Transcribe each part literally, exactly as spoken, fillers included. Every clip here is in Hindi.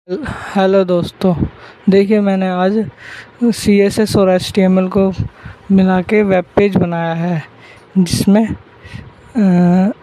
हेलो दोस्तों, देखिए मैंने आज सी एस एस और एच टी एम एल को मिला के वेब पेज बनाया है जिसमें अ,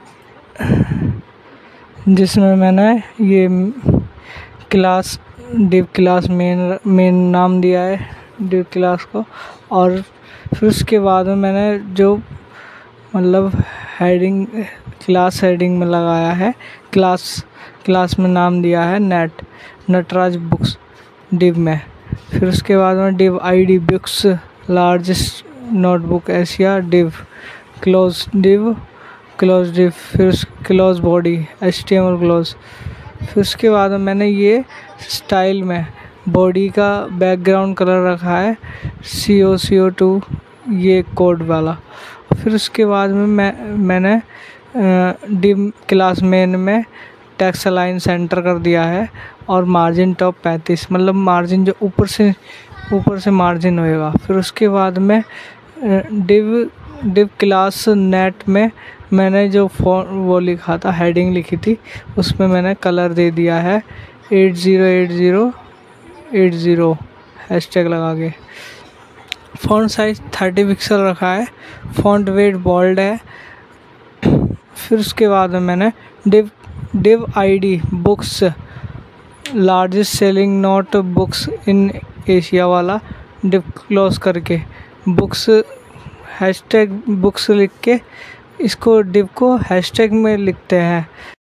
जिसमें मैंने ये class div class main main नाम दिया है डिव क्लास को। और फिर उसके बाद में मैंने जो मतलब हेडिंग क्लास हेडिंग में लगाया है, क्लास क्लास में नाम दिया है नेट नटराज बुक्स डिव में। फिर उसके बाद में div ID books largest notebook Asia div close div close div फिर close body H T M L close. फिर उसके बाद में मैंने ये स्टाइल में बॉडी का बैकग्राउंड कलर रखा है सी ओ सी ओ टू ये कोड वाला। फिर उसके बाद में मैं मैंने डिव क्लास मेन में टेक्स्ट अलाइन सेंटर कर दिया है और मार्जिन टॉप पैंतीस, मतलब मार्जिन जो ऊपर से ऊपर से मार्जिन होएगा। फिर उसके बाद में डिव डिव क्लास नेट में मैंने जो फॉन्ट वो लिखा था, हेडिंग लिखी थी, उसमें मैंने कलर दे दिया है eight zero eight zero eight zero hashtag लगा के। फ़ॉन्ट साइज थर्टी पिक्सल रखा है, फ़ॉन्ट वेट बोल्ड है। फिर उसके बाद में मैंने div div ID books largest selling note books in Asia वाला डिव क्लोज करके बुक्स हैशटैग बुक्स लिख के इसको डिव को हैशटैग में लिखते हैं।